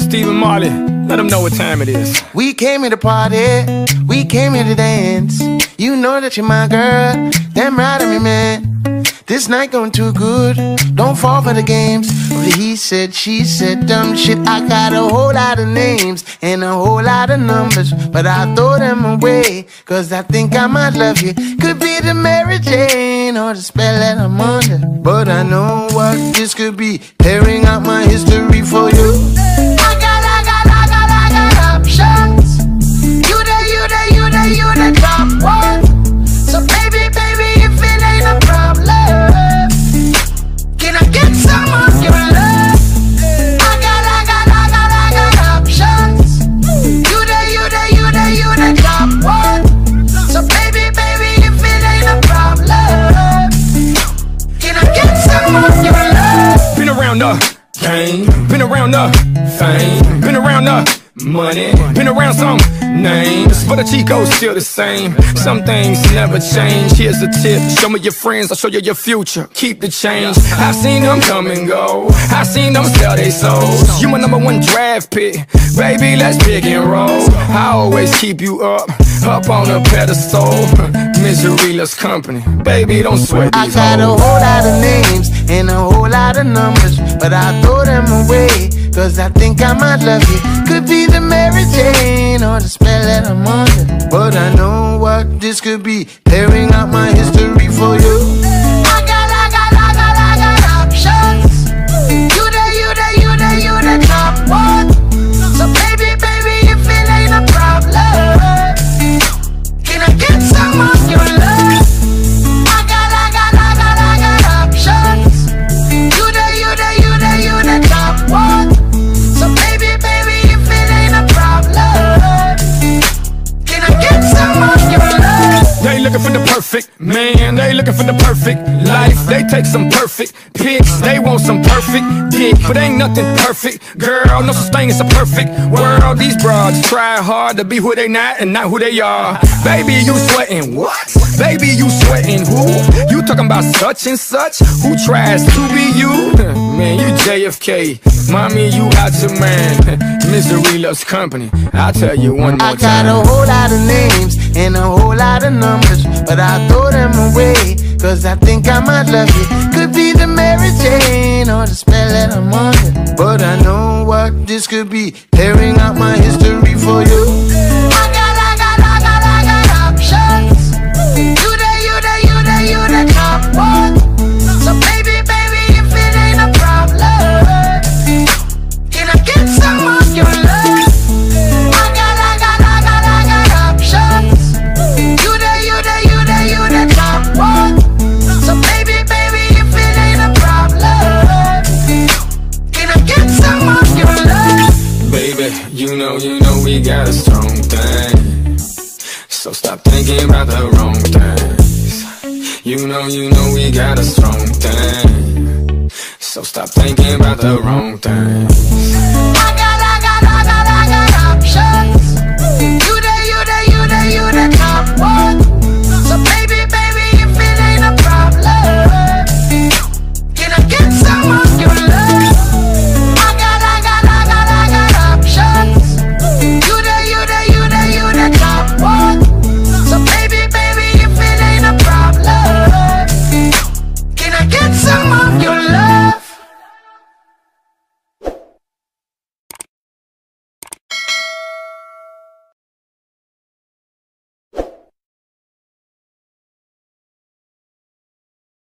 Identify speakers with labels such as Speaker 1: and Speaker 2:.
Speaker 1: Steve and Marley, let them know what time it is.
Speaker 2: We came here to party, we came here to dance. You know that you're my girl, damn right I'm your man. This night going too good, don't fall for the games. He said, she said, dumb shit. I got a whole lot of names and a whole lot of numbers, but I throw them away, cause I think I might love you. Could be the Mary Jane or the spell that I'm under, but I know what this could be, tearing out my history for you. I got options. You the top one. So baby, if it ain't a problem, can I get some of your love? I got options. You the top one. So baby, if it ain't a problem, can I get some of your love?
Speaker 1: Been around the game, been around the fame, been around the money, been around some names, but the Chico's still the same. Some things never change. Here's a tip, show me your friends, I'll show you your future. Keep the change. I've seen them come and go, I've seen them sell they souls. You my #1 draft pick, baby, let's pick and roll. I always keep you up on a pedestal. Misery loves company, baby, don't sweat these
Speaker 2: I got
Speaker 1: hoes.
Speaker 2: a whole lot of names and a whole lot of numbers, but I throw them away, cause I think I might love you. Could be the Mary Jane or the spell that I'm under, but I know what this could be, tearing out my history for you. I got options. You the top one. So baby, if it ain't a problem, can I get some of your love? I got options. You the top one. So baby, if it ain't a problem, can I get some of your love?
Speaker 1: They looking for the perfect man, they looking for the perfect life. They take some perfect pics, they want some perfect dick, but ain't nothing perfect, girl, no such thing as a perfect world. These broads try hard to be who they not and not who they are. Baby, you sweating what? Baby, you sweating who? You talking about such and such? Who tries to be you? Man, you JFK, mommy, you out your man. Misery loves company, I'll tell you one more time.
Speaker 2: I got a whole lot of names and a whole lot of numbers, but I throw them away, cause I think I might love you. Could be the Mary Jane or the spell that I'm under, but I know what this could be, tearing out my history for you. I got options. You the top one. So baby, if it ain't a problem, can I get some of your love? I got options. You the top one. So baby, if it ain't a problem, can I get some of your love?
Speaker 1: Baby, you know we got a strong thing, so stop thinking about the wrong things. You know we got a strong thing, so stop thinking about the wrong things.